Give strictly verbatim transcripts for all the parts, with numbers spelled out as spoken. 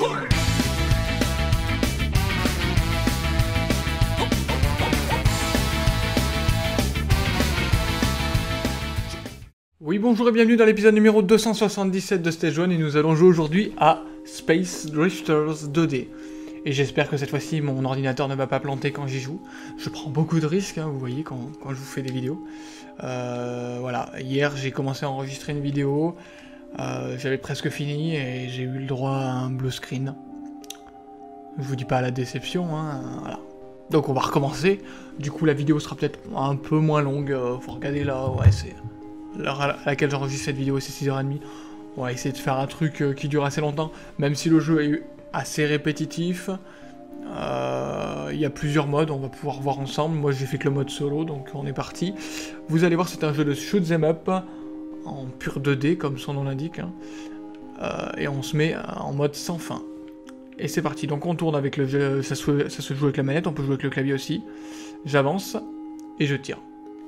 Oui, bonjour et bienvenue dans l'épisode numéro deux cent soixante-dix-sept de Stage un et nous allons jouer aujourd'hui à Space Drifters deux D. Et j'espère que cette fois-ci mon ordinateur ne va pas planter quand j'y joue. Je prends beaucoup de risques, hein, vous voyez, quand, quand je vous fais des vidéos. Euh, voilà, hier j'ai commencé à enregistrer une vidéo, euh, j'avais presque fini et j'ai eu le droit à un blue screen. Je vous dis pas la déception, hein, voilà. Donc on va recommencer, du coup la vidéo sera peut-être un peu moins longue, euh, faut regarder là, ouais c'est... L'heure à laquelle j'enregistre cette vidéo c'est six heures trente, on va essayer de faire un truc euh, qui dure assez longtemps, même si le jeu est assez répétitif. Euh, il y a plusieurs modes, on va pouvoir voir ensemble. Moi j'ai fait que le mode solo, donc on est parti. Vous allez voir, c'est un jeu de shoot 'em up en pur deux D comme son nom l'indique, hein. euh, et on se met en mode sans fin. Et c'est parti, donc on tourne avec le jeu, ça se, ça se joue avec la manette, on peut jouer avec le clavier aussi. J'avance et je tire.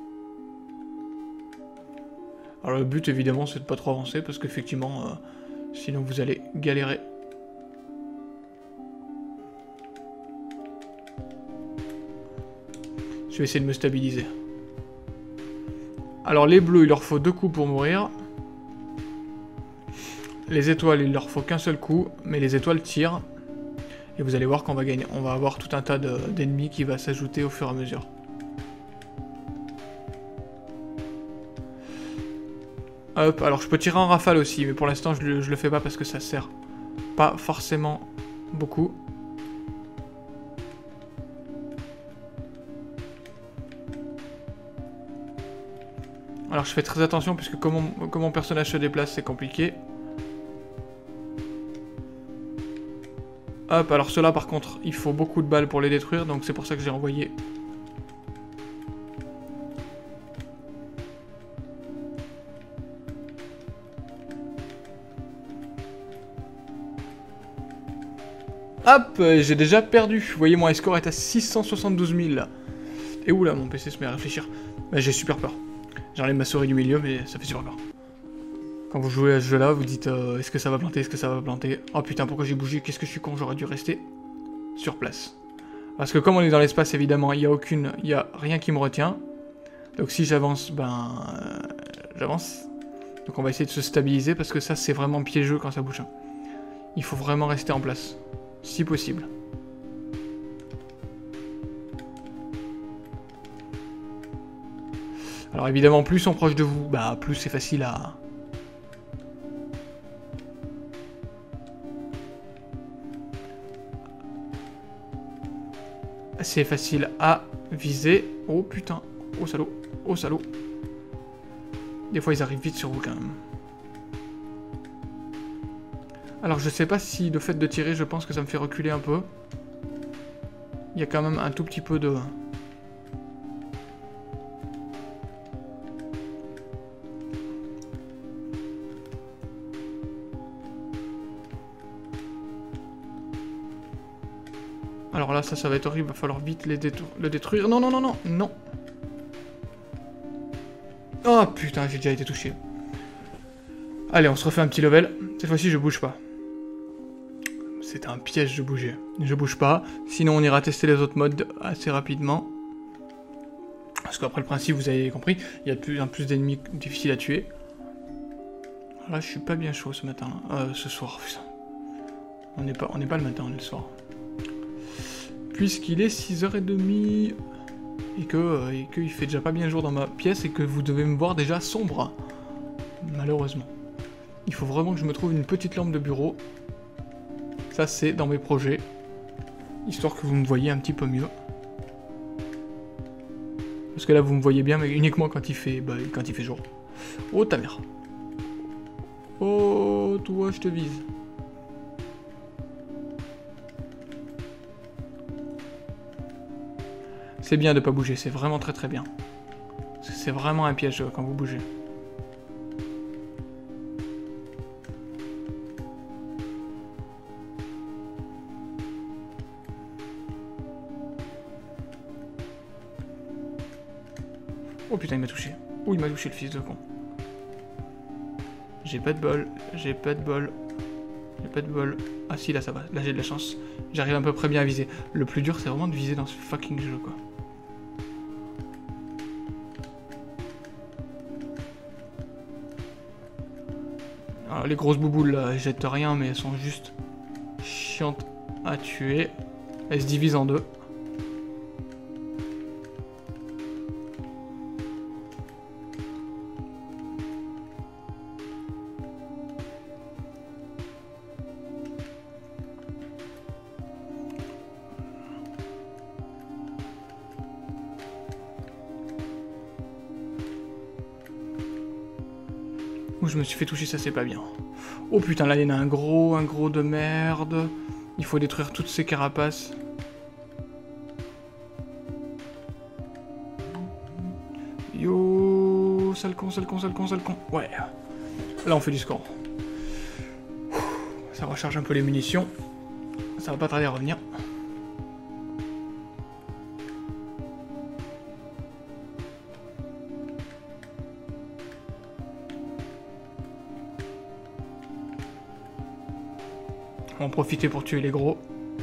Alors le but évidemment c'est de pas trop avancer parce qu'effectivement euh, sinon vous allez galérer. Je vais essayer de me stabiliser. Alors les bleus il leur faut deux coups pour mourir. Les étoiles il leur faut qu'un seul coup, mais les étoiles tirent. Et vous allez voir qu'on va gagner, on va avoir tout un tas d'ennemis qui va s'ajouter au fur et à mesure. Hop, alors je peux tirer en rafale aussi, mais pour l'instant je, le, je le fais pas parce que ça sert pas forcément beaucoup. Alors je fais très attention puisque comme mon, comme mon personnage se déplace c'est compliqué. Hop, alors ceux-là par contre il faut beaucoup de balles pour les détruire, donc c'est pour ça que j'ai envoyé... Hop, j'ai déjà perdu. Vous voyez, mon score est à six cent soixante-douze mille. Et oula, mon P C se met à réfléchir. Bah, j'ai super peur. J'enlève ma souris du milieu, mais ça fait super peur. Quand vous jouez à ce jeu-là, vous dites euh, est-ce que ça va planter, est-ce que ça va planter. Oh putain, pourquoi j'ai bougé, qu'est-ce que je suis con, j'aurais dû rester sur place. Parce que comme on est dans l'espace, évidemment, il n'y a aucune, il n'y a rien qui me retient. Donc si j'avance, ben, euh, j'avance. Donc on va essayer de se stabiliser parce que ça, c'est vraiment piégeux quand ça bouge. Il faut vraiment rester en place. Si possible. Alors évidemment, plus ils sont proches de vous, bah plus c'est facile à... C'est facile à viser. Oh putain, oh salaud, oh salaud. Des fois ils arrivent vite sur vous quand même. Alors je sais pas si le fait de tirer, je pense que ça me fait reculer un peu. Il y a quand même un tout petit peu de... Alors là ça, ça va être horrible, va falloir vite les détru- le détruire. Non, non, non, non, non. Oh putain, j'ai déjà été touché. Allez, on se refait un petit level. Cette fois-ci je bouge pas. C'est un piège de bouger. Je bouge pas, sinon on ira tester les autres modes assez rapidement. Parce qu'après le principe, vous avez compris, il y a de plus en plus d'ennemis difficiles à tuer. Là, je suis pas bien chaud ce matin, euh, ce soir, putain. On n'est pas, on n'est pas le matin, on est le soir. Puisqu'il est six heures trente, et que, euh, et qu'il fait déjà pas bien jour dans ma pièce, et que vous devez me voir déjà sombre. Malheureusement. Il faut vraiment que je me trouve une petite lampe de bureau. Ça, c'est dans mes projets. Histoire que vous me voyez un petit peu mieux. Parce que là, vous me voyez bien, mais uniquement quand il fait, bah, quand il fait jour. Oh, ta mère. Oh, toi, je te vise. C'est bien de pas bouger, c'est vraiment très très bien. C'est vraiment un piège quand vous bougez. Oh putain, il m'a touché. Oh, il m'a touché le fils de con. J'ai pas de bol, j'ai pas de bol. J'ai pas de bol. Ah si, là ça va. Là j'ai de la chance. J'arrive à peu près bien à viser. Le plus dur, c'est vraiment de viser dans ce fucking jeu, quoi. Alors, les grosses bouboules, là, elles jettent rien, mais elles sont juste chiantes à tuer. Elles se divisent en deux. Où je me suis fait toucher, ça c'est pas bien. Oh putain, là il y en a un gros, un gros de merde. Il faut détruire toutes ces carapaces. Yo, sale con, sale con, sale con, sale con. Ouais. Là on fait du score. Ça recharge un peu les munitions. Ça va pas tarder à revenir. On va en profiter pour tuer les gros.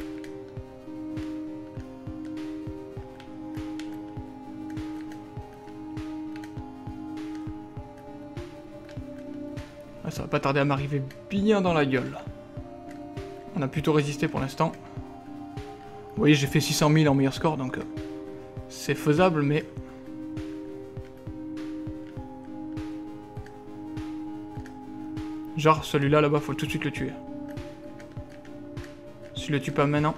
Ah, ça va pas tarder à m'arriver bien dans la gueule. On a plutôt résisté pour l'instant. Vous voyez, j'ai fait six cent mille en meilleur score, donc euh, c'est faisable, mais... Genre, celui-là, là-bas, faut tout de suite le tuer. Si je le tue pas maintenant...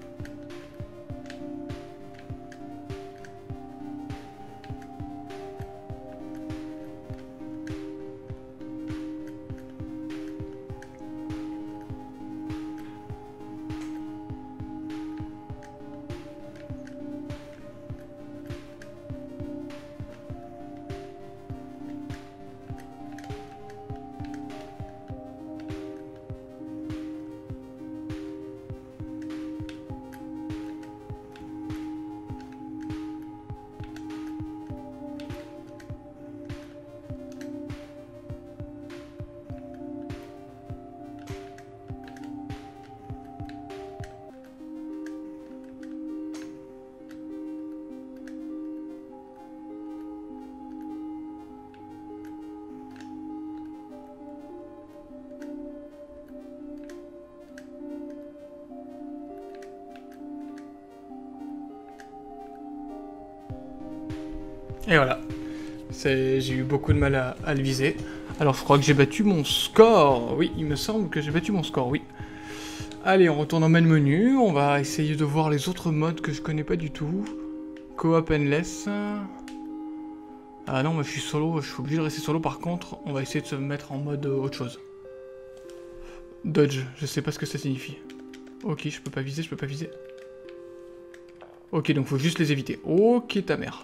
Et voilà. J'ai eu beaucoup de mal à, à le viser. Alors je crois que j'ai battu mon score. Oui, il me semble que j'ai battu mon score, oui. Allez, on retourne en main menu. On va essayer de voir les autres modes que je connais pas du tout. Co-op endless. Ah non, moi je suis solo, je suis obligé de rester solo. Par contre, on va essayer de se mettre en mode autre chose. Dodge, je sais pas ce que ça signifie. Ok, je peux pas viser, je peux pas viser. Ok, donc faut juste les éviter. Ok, ta mère.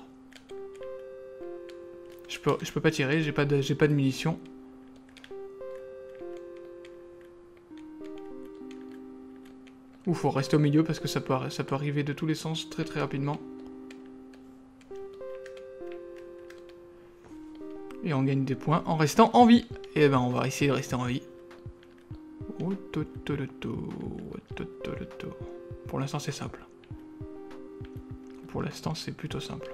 Je peux, je peux pas tirer, j'ai pas de, j'ai pas de munitions. Ou faut rester au milieu parce que ça peut, ça peut arriver de tous les sens très très rapidement. Et on gagne des points en restant en vie. Et ben on va essayer de rester en vie. Pour l'instant c'est simple. Pour l'instant c'est plutôt simple.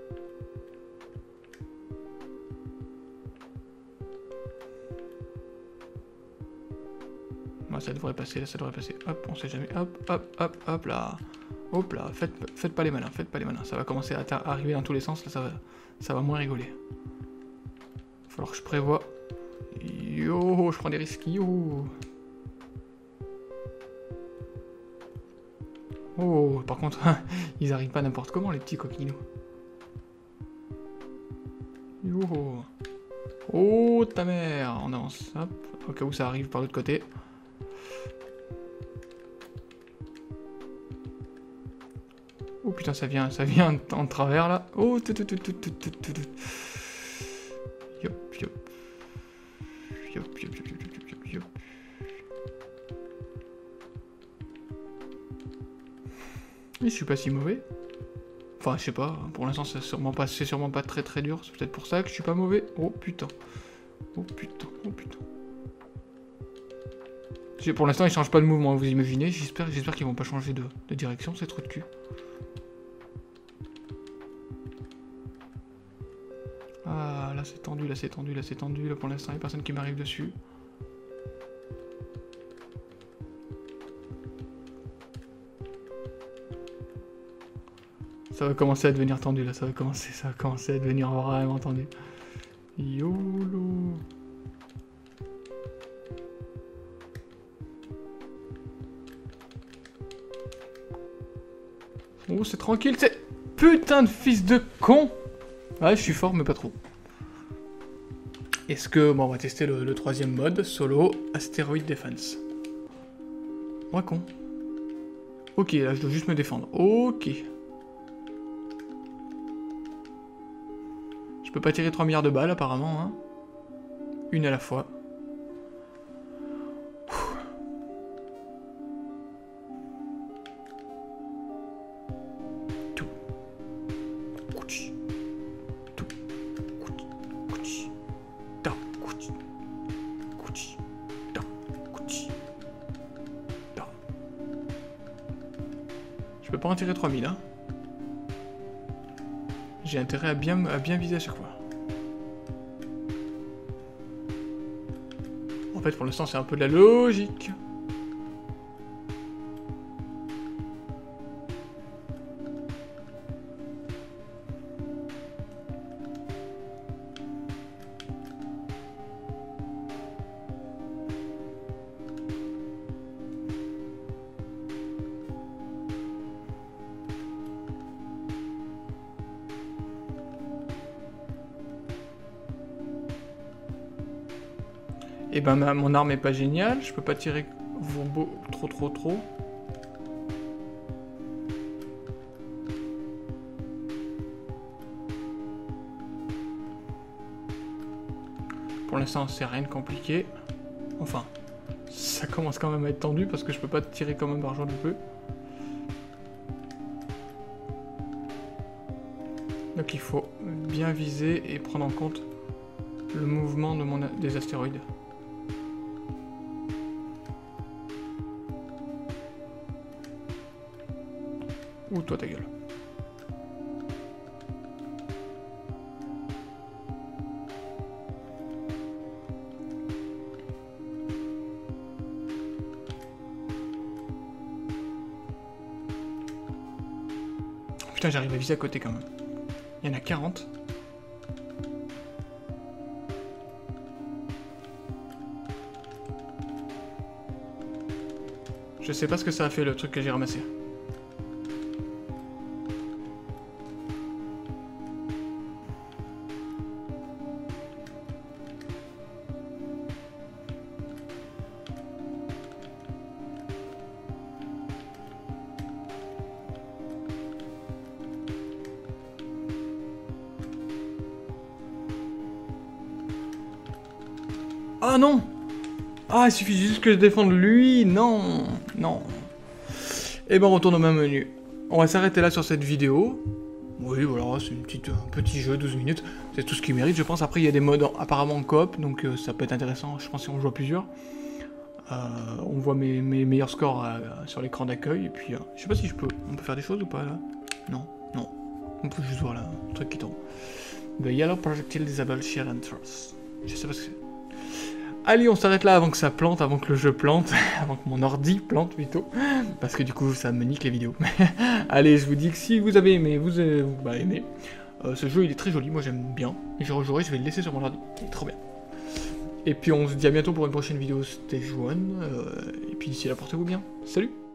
Ça devrait passer, là ça devrait passer. Hop, on sait jamais. Hop, hop, hop, hop là. Hop là, faites, faites pas les malins, faites pas les malins. Ça va commencer à arriver dans tous les sens, là ça va, ça va moins rigoler. Il va falloir que je prévoie. Yo, je prends des risques, yo. Oh, par contre, ils arrivent pas n'importe comment les petits coquinous. Yo. Oh, ta mère. On avance, hop, au cas où ça arrive par l'autre côté. Oh putain, ça vient, ça vient en travers là. Oh, tout, tout, tout, tout, tout, tout, tout. Yop, yop. Yop, yop, yop, yop, yop, yop. Et je suis pas si mauvais. Enfin, je sais pas, pour l'instant c'est sûrement pas, c'est sûrement pas très très dur. C'est peut-être pour ça que je suis pas mauvais. Oh putain. Oh putain, oh putain. Pour l'instant, ils changent pas de mouvement, vous imaginez. J'espère j'espère qu'ils vont pas changer de, de direction, c'est trop de cul. Ah, là c'est tendu, là c'est tendu, là c'est tendu. Là pour l'instant, il n'y a personne qui m'arrive dessus. Ça va commencer à devenir tendu, là. Ça va commencer, ça va commencer à devenir vraiment tendu. YOLO. Oh, c'est tranquille, c'est... Putain de fils de con! Ouais, je suis fort, mais pas trop. Est-ce que... Bon, on va tester le, le troisième mode, solo, Asteroid Defense. Moi, con. Ok, là, je dois juste me défendre. Ok. Je peux pas tirer trois milliards de balles, apparemment, hein. Une à la fois. Je peux pas en tirer trois mille, hein. J'ai intérêt à bien, à bien viser à chaque fois. En fait, pour l'instant, c'est un peu de la logique. Et ben ma, mon arme est pas géniale, je peux pas tirer beau, trop trop trop. Pour l'instant c'est rien de compliqué. Enfin, ça commence quand même à être tendu parce que je peux pas tirer comme un bargeon du peu. Donc il faut bien viser et prendre en compte le mouvement de mon, des astéroïdes. Ou toi ta gueule. Putain, j'arrive à viser à côté quand même. Il y en a quarante. Je sais pas ce que ça a fait le truc que j'ai ramassé. Ah non! Ah, il suffit juste que je défende lui! Non! Non! Et ben on retourne au même menu. On va s'arrêter là sur cette vidéo. Oui, voilà, c'est une petite, un petit jeu, douze minutes. C'est tout ce qu'il mérite, je pense. Après, il y a des modes apparemment en coop, donc euh, ça peut être intéressant, je pense, si on joue à plusieurs. Euh, on voit mes, mes meilleurs scores euh, sur l'écran d'accueil, et puis... Euh, je sais pas si je peux... On peut faire des choses ou pas, là? Non, non. On peut juste voir là, un truc qui tombe. The Yellow Projectile Disable Shield and Truss. Je sais pas ce que c'est. Allez, on s'arrête là avant que ça plante, avant que le jeu plante, avant que mon ordi plante plutôt, parce que du coup ça me nique les vidéos. Allez, je vous dis que si vous avez aimé, vous avez bah, aimé. Euh, ce jeu il est très joli, moi j'aime bien, et je rejouerai, je vais le laisser sur mon ordi, il est trop bien. Et puis on se dit à bientôt pour une prochaine vidéo Stage un, euh, et puis d'ici là portez-vous bien, salut!